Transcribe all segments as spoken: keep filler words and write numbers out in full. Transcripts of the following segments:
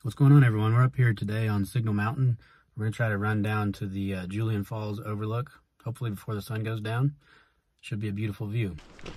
What's going on, everyone? We're up here today on Signal Mountain. We're gonna try to run down to the uh, Julian Falls Overlook, hopefully before the sun goes down. Should be a beautiful view.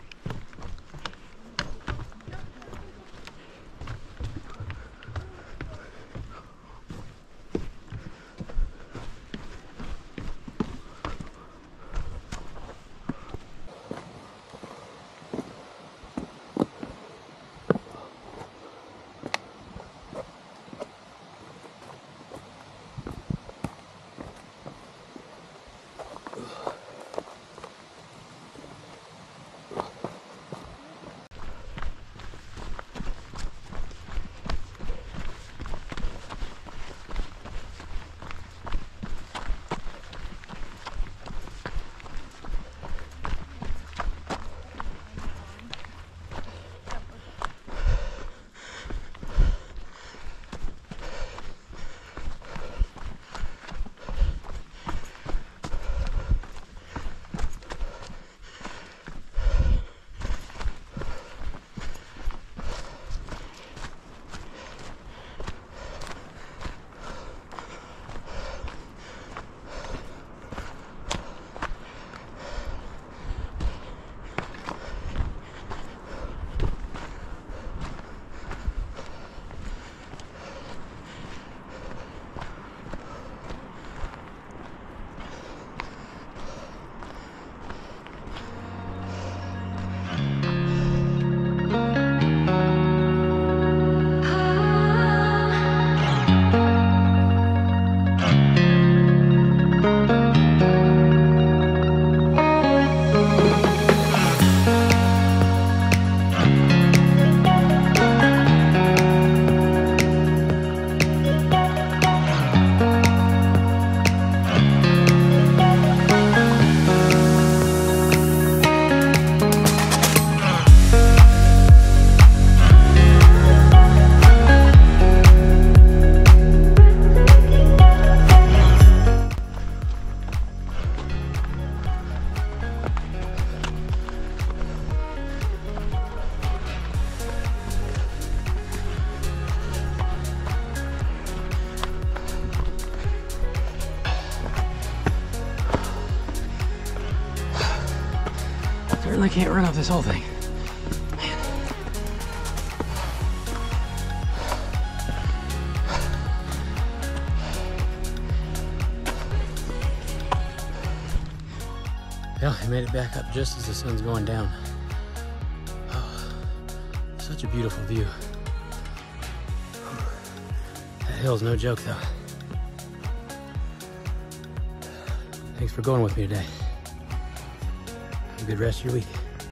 Certainly can't run off this whole thing. Man. Well, I made it back up just as the sun's going down. Oh, such a beautiful view. That hill's no joke, though. Thanks for going with me today. Have a good rest of your week.